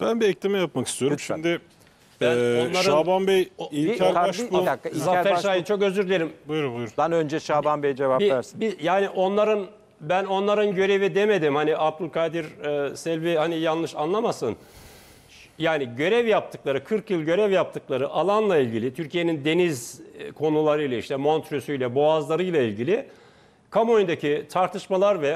Ben bir ekleme yapmak istiyorum. Lütfen. Şimdi onların- Şaban Bey, İlker bir Başbuğ... dakika, İlker Zafer Başbuğ- Şahin, çok özür dilerim. Buyurun. önce Şaban Bey cevap versin. Yani ben onların görevi demedim. Hani Abdülkadir Selvi hani yanlış anlamasın. Yani görev yaptıkları, 40 yıl görev yaptıkları alanla ilgili, Türkiye'nin deniz konularıyla, işte Montreux'üyle, boğazlarıyla ilgili kamuoyundaki tartışmalar ve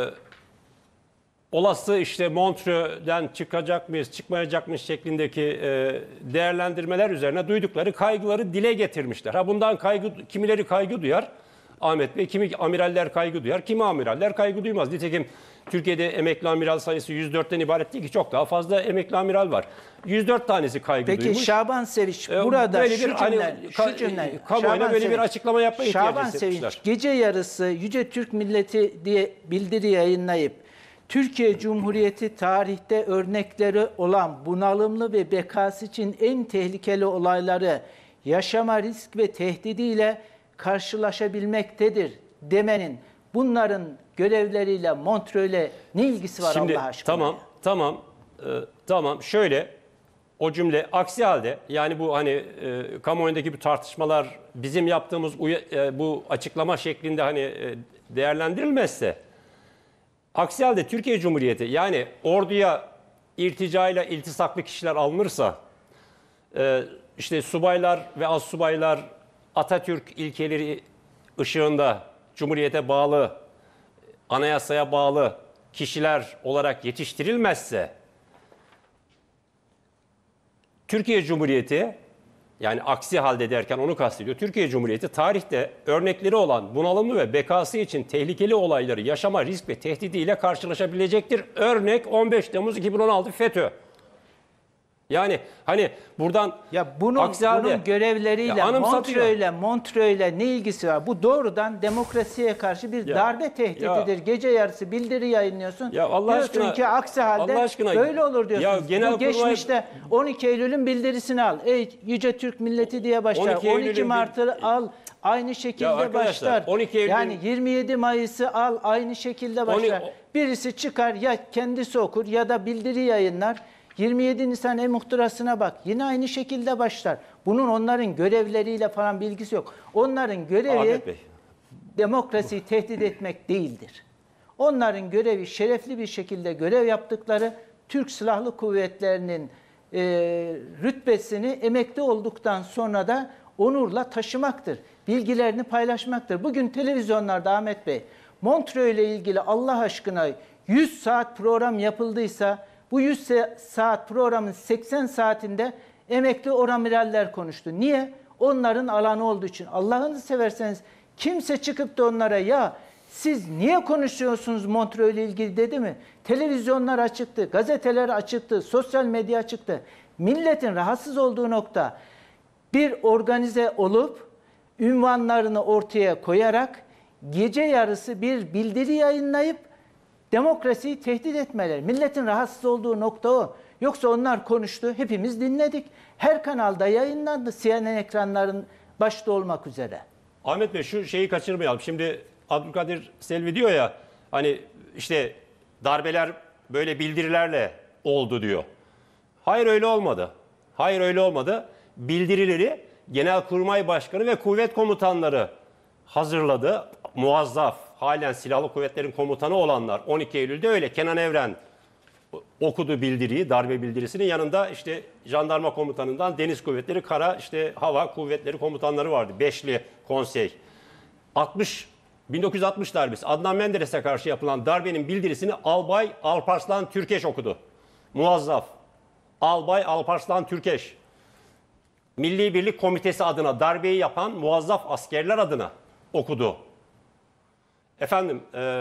olası işte Montreux'den çıkacak mıyız, çıkmayacak mıyız şeklindeki değerlendirmeler üzerine duydukları kaygıları dile getirmişler. Bundan kimileri kaygı duyar, Ahmet Bey, kimi amiraller kaygı duyar, kimi amiraller kaygı duymaz. Nitekim Türkiye'de emekli amiral sayısı 104'ten ibaret değil ki, çok daha fazla emekli amiral var. 104 tanesi kaygı Peki duymuş. Şaban Sevinç burada böyle şu bir hani cümle, kamuoyuna Şaban böyle bir Sevinç, açıklama yapma ihtiyacı Şaban hissetmişler. Sevinç gece yarısı Yüce Türk Milleti diye bildiri yayınlayıp Türkiye Cumhuriyeti tarihte örnekleri olan bunalımlı ve bekası için en tehlikeli olayları yaşama risk ve tehdidiyle karşılaşabilmektedir demenin bunların görevleriyle, Montreux'le ne ilgisi var Şimdi, Allah aşkına? Tamam. Şöyle, o cümle aksi halde, yani bu hani kamuoyundaki bu tartışmalar bizim yaptığımız bu açıklama şeklinde hani değerlendirilmezse, aksi halde Türkiye Cumhuriyeti, yani orduya irticayla iltisaklı kişiler alınırsa, işte subaylar ve astsubaylar Atatürk ilkeleri ışığında Cumhuriyete bağlı, anayasaya bağlı kişiler olarak yetiştirilmezse, Türkiye Cumhuriyeti, yani aksi halde derken onu kastediyor, Türkiye Cumhuriyeti tarihte örnekleri olan bunalımlı ve bekası için tehlikeli olayları yaşama risk ve tehdidiyle karşılaşabilecektir. Örnek 15 Temmuz 2016 FETÖ. Yani hani buradan bunun görevleriyle, Montreux'le ne ilgisi var? Bu doğrudan demokrasiye karşı bir darbe tehdididir. Gece yarısı bildiri yayınlıyorsun. Diyorsun ki aksi halde böyle olur diyorsun. Bu geçmişte 12 Eylül'ün bildirisini al. Ey Yüce Türk Milleti diye başlar. 12 Mart'ı al. Aynı şekilde başlar. Yani 27 Mayıs'ı al. Aynı şekilde başlar. Birisi çıkar, ya kendisi okur ya da bildiri yayınlar. 27 Nisan e-muhtırasına bak. Yine aynı şekilde başlar. Bunun onların görevleriyle falan bilgisi yok. Onların görevi demokrasiyi tehdit etmek değildir. Onların görevi şerefli bir şekilde görev yaptıkları Türk Silahlı Kuvvetleri'nin rütbesini emekli olduktan sonra da onurla taşımaktır. Bilgilerini paylaşmaktır. Bugün televizyonlarda Ahmet Bey, Montreux ile ilgili Allah aşkına 100 saat program yapıldıysa, bu 100 saat programın 80 saatinde emekli oramiraller konuştu. Niye? Onların alanı olduğu için. Allah'ını severseniz kimse çıkıp da onlara ya siz niye konuşuyorsunuz Montreux ile ilgili dedi mi? Televizyonlar açıktı, gazeteler açıktı, sosyal medya açıktı. Milletin rahatsız olduğu nokta, bir organize olup ünvanlarını ortaya koyarak gece yarısı bir bildiri yayınlayıp demokrasiyi tehdit etmeleri. Milletin rahatsız olduğu nokta o. Yoksa onlar konuştu, hepimiz dinledik. Her kanalda yayınlandı, CNN ekranların başta olmak üzere. Ahmet Bey, şu şeyi kaçırmayalım. Şimdi Abdülkadir Selvi diyor ya, hani işte darbeler böyle bildirilerle oldu diyor. Hayır, öyle olmadı. Bildirileri Genelkurmay Başkanı ve kuvvet komutanları hazırladı. Muazzaf, halen silahlı kuvvetlerin komutanı olanlar 12 Eylül'de öyle. Kenan Evren okudu bildiriyi, darbe bildirisinin yanında işte jandarma komutanından deniz kuvvetleri, kara işte hava kuvvetleri komutanları vardı. Beşli konsey. 1960 darbesi, Adnan Menderes'e karşı yapılan darbenin bildirisini Albay Alparslan Türkeş okudu. Muazzaf. Albay Alparslan Türkeş. Milli Birlik Komitesi adına, darbeyi yapan muazzaf askerler adına okudu. Efendim,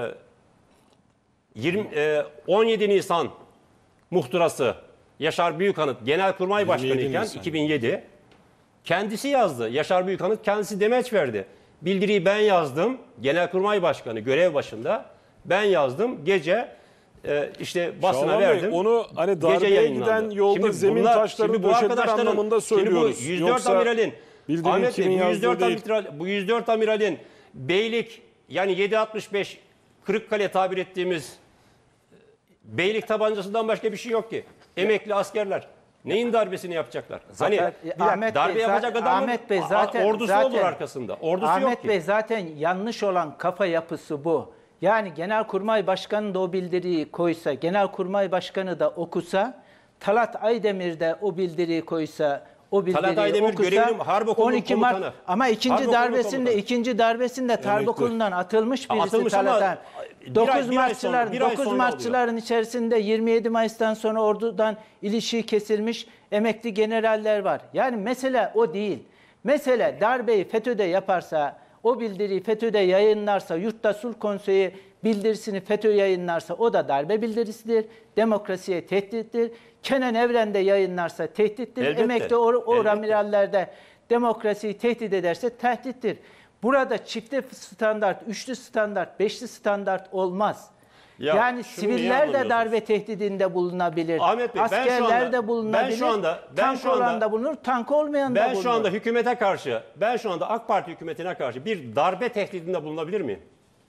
17 Nisan muhtırası Yaşar Büyükanıt Genelkurmay Başkanı iken 2007 kendisi yazdı. Yaşar Büyükanıt kendisi demeç verdi. Bildiriyi ben yazdım. Genelkurmay Başkanı görev başında ben yazdım. Gece işte basına Şaban verdim. Bey, onu hani darbeye giden yolda zemin taşları döşediler anlamında söylüyoruz. Şimdi bu 104 amiralin, Ahmet Bey, bu 104 amiralin beylik, yani 7.65 Kırıkkale tabir ettiğimiz beylik tabancasından başka bir şey yok ki. Emekli askerler. Neyin darbesini yapacaklar? Hani Ahmet yapacak adamın ordusu olur arkasında. Ordusu Ahmet yok ki. Bey zaten yanlış olan kafa yapısı bu. Yani Genelkurmay Başkanı da o bildiriyi koysa, Genelkurmay Başkanı da okusa, Talat Aydemir de o bildiriyi koysa, o bildiriyi Talat Aydemir okusa, görevli Harp Okulu'nun 12 Mart komutanı. ama ikinci darbesinde Harp Okulu'ndan atılmış birisi Atılmış Talat ama Aydemir. 9 Martçıların içerisinde 27 Mayıs'tan sonra ordudan ilişiği kesilmiş emekli generaller var. Yani mesele o değil. Mesele darbeyi FETÖ'de yaparsa, o bildiriyi FETÖ'de yayınlarsa, Yurtta Sulh Konseyi bildirisini FETÖ yayınlarsa o da darbe bildirisidir. Demokrasiye tehdittir. Kenan Evren'de yayınlarsa tehdittir. Elbette. Emekli amirallerde demokrasiyi tehdit ederse tehdittir. Burada çifte standart, üçlü standart, beşli standart olmaz. Ya, yani siviller de darbe tehdidinde bulunabilir. Ahmet Bey, askerler de bulunabilir. Tank olan da bulunur, tank olmayan da bulunur. Ben şu anda hükümete karşı, ben şu anda AK Parti hükümetine karşı bir darbe tehdidinde bulunabilir miyim?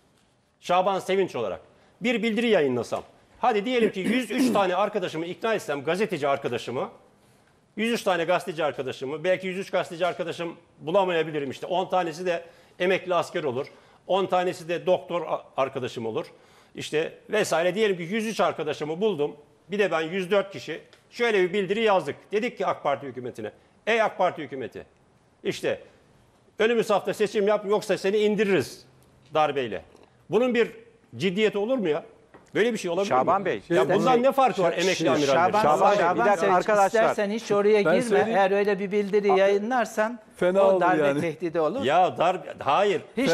Şaban Sevinç olarak. Bir bildiri yayınlasam. Hadi diyelim ki 103 tane arkadaşımı ikna etsem, gazeteci arkadaşımı, 103 tane gazeteci arkadaşımı, belki 103 gazeteci arkadaşım bulamayabilirim işte. 10 tanesi de emekli asker olur. 10 tanesi de doktor arkadaşım olur. İşte vesaire diyelim ki 103 arkadaşımı buldum. Bir de ben 104 kişi şöyle bir bildiri yazdık. Dedik ki AK Parti hükümetine. Ey AK Parti hükümeti. İşte önümüz hafta seçim yap yoksa seni indiririz darbeyle. Bunun bir ciddiyeti olur mu ya? Böyle bir şey olabilir mi? Şaban Bey. Ya bundan ne farkı var emekli amirallerin? Şaban, bir dakika arkadaşlar. İstersen hiç oraya girme. Eğer öyle bir bildiri yayınlarsan o darbe tehdidi olur. Ya hayır. Hiç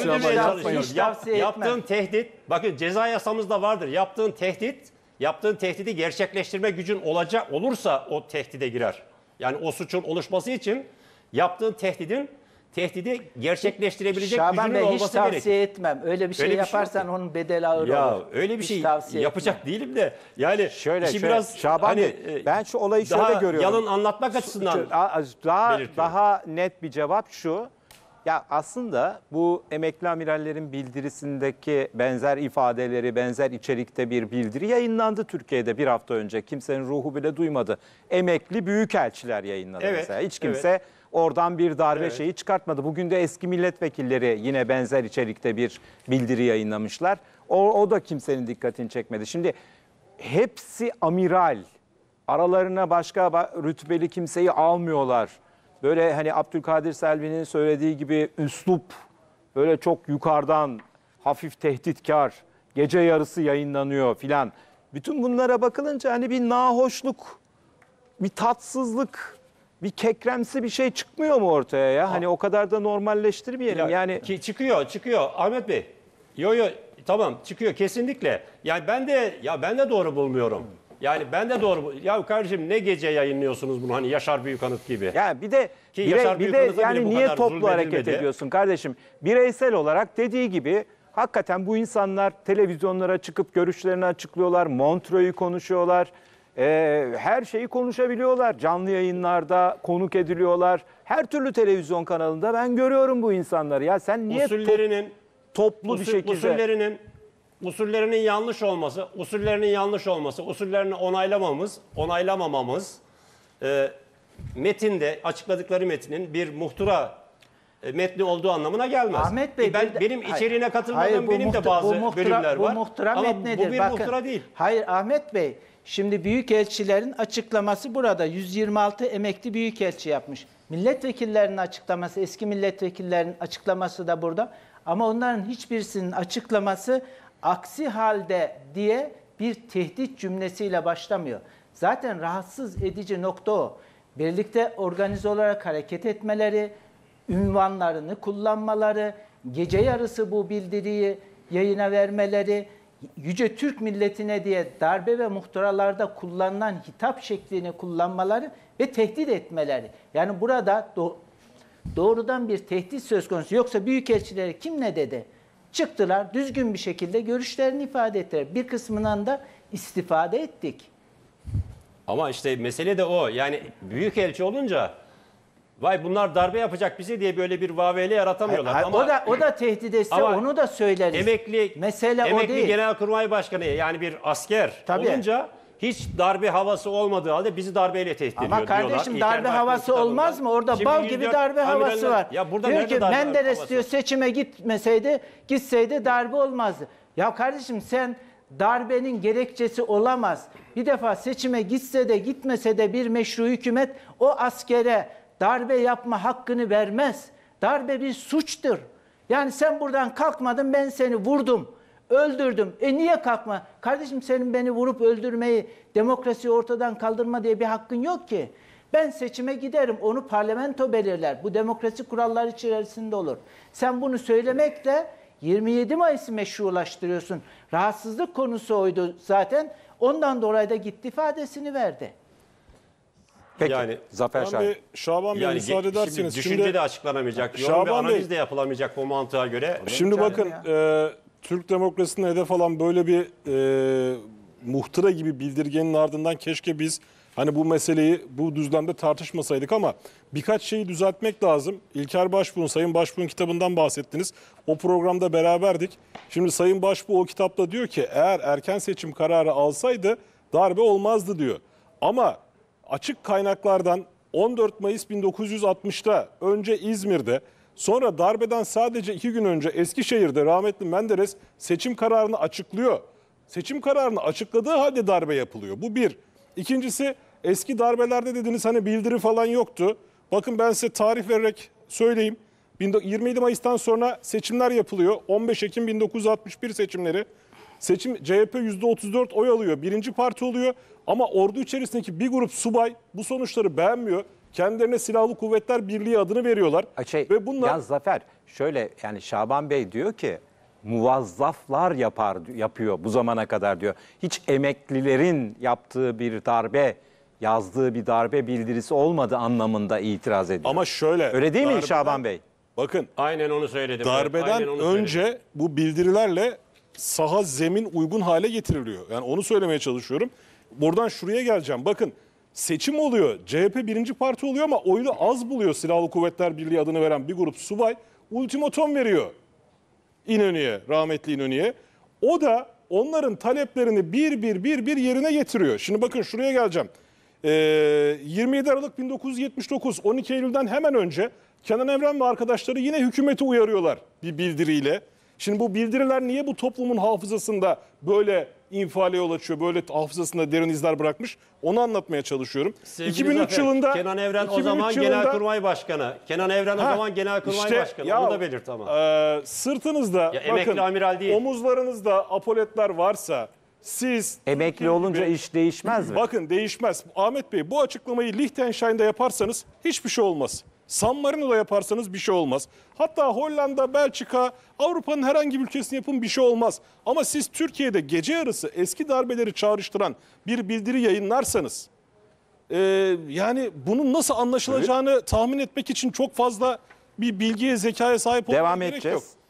tavsiye etmem. Yaptığın tehdit, bakın ceza yasamızda vardır. Yaptığın tehdidi gerçekleştirme gücün olursa o tehdide girer. Yani o suçun oluşması için yaptığın tehdidi gerçekleştirebilecek gücünün olması gerekir. Şaban Bey hiç tavsiye etmem. Öyle bir şey yaparsan onun bedeli ağır olur. Ya öyle bir şey yapacak değilim de. Yani şöyle biraz Şaban Bey, ben şu olayı şöyle görüyorum. Yalın anlatmak açısından daha net bir cevap şu. Ya aslında bu emekli amirallerin bildirisindeki benzer ifadeleri, benzer içerikte bir bildiri yayınlandı Türkiye'de bir hafta önce. Kimsenin ruhu bile duymadı. Emekli büyükelçiler yayınladı mesela. Hiç kimse oradan bir darbe şeyi çıkartmadı. Bugün de eski milletvekilleri yine benzer içerikte bir bildiri yayınlamışlar. O da kimsenin dikkatini çekmedi. Şimdi hepsi amiral. Aralarına başka rütbeli kimseyi almıyorlar. Böyle hani Abdülkadir Selvi'nin söylediği gibi üslup, böyle çok yukarıdan hafif tehditkar, gece yarısı yayınlanıyor filan. Bütün bunlara bakılınca hani bir nahoşluk, bir tatsızlık, bir kekremsi bir şey çıkmıyor mu ortaya ya? Hani o kadar da normalleştirmeyelim. Yani çıkıyor Ahmet Bey. Yo tamam çıkıyor kesinlikle. Yani ben de doğru bulmuyorum. Yani ben de doğru. Ya kardeşim ne gece yayınlıyorsunuz bunu hani Yaşar Büyükanıt gibi. Ya bir de yani niye toplu hareket ediyorsun kardeşim? Bireysel olarak dediği gibi hakikaten bu insanlar televizyonlara çıkıp görüşlerini açıklıyorlar, Montreux'u konuşuyorlar. Her şeyi konuşabiliyorlar. Canlı yayınlarda konuk ediliyorlar. Her türlü televizyon kanalında ben görüyorum bu insanları. Ya sen niye toplu bir şekilde usullerinin yanlış olması, usullerini onaylamamamız metinde açıkladıkları metnin bir muhtıra metni olduğu anlamına gelmez. Ahmet Bey, benim içeriğine katılmadığım benim de bazı bölümler var. Bu muhtıra ama metnidir. Bu bir muhtıra değil. Hayır Ahmet Bey, şimdi büyükelçilerin açıklaması burada. 126 emekli büyükelçi yapmış. Milletvekillerinin açıklaması, eski milletvekillerinin açıklaması da burada. Ama onların hiçbirisinin açıklaması aksi halde diye bir tehdit cümlesiyle başlamıyor. Zaten rahatsız edici nokta o. Birlikte organize olarak hareket etmeleri, ünvanlarını kullanmaları, gece yarısı bu bildiriyi yayına vermeleri, Yüce Türk milletine diye darbe ve muhtıralarda kullanılan hitap şeklini kullanmaları ve tehdit etmeleri. Yani burada doğrudan bir tehdit söz konusu. Yoksa büyükelçilere kim ne dedi? Çıktılar, düzgün bir şekilde görüşlerini ifade ettiler. Bir kısmından da istifade ettik. Ama işte mesele de o. Yani büyükelçi olunca vay bunlar darbe yapacak bize diye böyle bir vaveli yaratamıyorlar. Ama o da tehdit etse onu da söyleriz. Emekli mesele o değil. Genelkurmay Başkanı yani bir asker olunca hiç darbe havası olmadığı halde bizi darbeyle tehdit ediyor diyorlar. Ama kardeşim İlker darbe Başbuğ'un havası kitabında. olmaz mı? Orada Şimdi bal gibi 104 darbe havası amiraller- var. Ya burada diyor nerede ki darbe Menderes havası? diyor seçime gitseydi darbe olmazdı. Ya kardeşim sen darbenin gerekçesi olamaz. Bir defa seçime gitse de gitmese de bir meşru hükümet o askere darbe yapma hakkını vermez. Darbe bir suçtur. Yani sen buradan kalkmadın, ben seni vurdum, öldürdüm. Niye kalkma? Kardeşim senin beni vurup öldürmeyi, demokrasiyi ortadan kaldırma diye bir hakkın yok ki. Ben seçime giderim, onu parlamento belirler. Bu demokrasi kuralları içerisinde olur. Sen bunu söylemekle 27 Mayıs'ı meşrulaştırıyorsun. Rahatsızlık konusu oydu zaten. Ondan dolayı da gitti ifadesini verdi. Peki Yani Zafer Şahin. Şaban Bey müsaade ederseniz. şimdi düşünce de açıklanamayacak, yorum ve Şaban Bey, analiz de yapılamayacak bu mantığa göre. Şimdi bakın Türk demokrasisine hedef alan böyle bir muhtıra gibi bildirgenin ardından keşke biz hani bu meseleyi bu düzlemde tartışmasaydık ama birkaç şeyi düzeltmek lazım. İlker Başbuğ'un, Sayın Başbuğ'un kitabından bahsettiniz. O programda beraberdik. Şimdi Sayın Başbuğ o kitapta diyor ki eğer erken seçim kararı alsaydı darbe olmazdı diyor. Ama açık kaynaklardan 14 Mayıs 1960'ta önce İzmir'de, sonra darbeden sadece 2 gün önce Eskişehir'de rahmetli Menderes seçim kararını açıklıyor. Seçim kararını açıkladığı halde darbe yapılıyor. Bu bir. İkincisi eski darbelerde dediniz hani bildiri falan yoktu. Bakın ben size tarih vererek söyleyeyim. 27 Mayıs'tan sonra seçimler yapılıyor. 15 Ekim 1961 seçimleri. Seçim CHP %34 oy alıyor. Birinci parti oluyor. Ama ordu içerisindeki bir grup subay bu sonuçları beğenmiyor. Kendilerine Silahlı Kuvvetler Birliği adını veriyorlar. Ve bunlar... Ya Zafer şöyle yani Şaban Bey diyor ki muvazzaflar yapıyor bu zamana kadar diyor. Hiç emeklilerin yaptığı bir darbe, yazdığı bir darbe bildirisi olmadı anlamında itiraz ediyor. Ama şöyle. Öyle değil mi Şaban Bey? Bakın. Aynen onu söyledim. Darbeden Aynen onu önce söyledim. bu bildirilerle saha zemin uygun hale getiriliyor. Yani onu söylemeye çalışıyorum. Buradan şuraya geleceğim. Bakın seçim oluyor. CHP birinci parti oluyor ama oyunu az buluyor Silahlı Kuvvetler Birliği adını veren bir grup subay. Ultimatom veriyor İnönü'ye, rahmetli İnönü'ye. O da onların taleplerini bir yerine getiriyor. Şimdi bakın şuraya geleceğim. 27 Aralık 1979, 12 Eylül'den hemen önce Kenan Evren ve arkadaşları yine hükümeti uyarıyorlar bir bildiriyle. Şimdi bu bildiriler niye bu toplumun hafızasında böyle infiale yol açıyor, böyle hafızasında derin izler bırakmış? Onu anlatmaya çalışıyorum. Sevgili 2003 Zafer, yılında Kenan Evren o zaman Genelkurmay Başkanı. Kenan Evren o zaman Genelkurmay Başkanı. Onu da belirt ama. Sırtınızda emekli amiral değil. omuzlarınızda apoletler varsa siz Emekli olunca iş değişmez mi? Bakın değişmez. Ahmet Bey bu açıklamayı Liechtenstein'de yaparsanız hiçbir şey olmaz. San Marino'da yaparsanız bir şey olmaz. Hatta Hollanda, Belçika, Avrupa'nın herhangi bir ülkesinde yapın bir şey olmaz. Ama siz Türkiye'de gece yarısı eski darbeleri çağrıştıran bir bildiri yayınlarsanız yani bunun nasıl anlaşılacağını tahmin etmek için çok fazla bir bilgiye, zekaya sahip olmak Devam gerek edeceğiz. yok.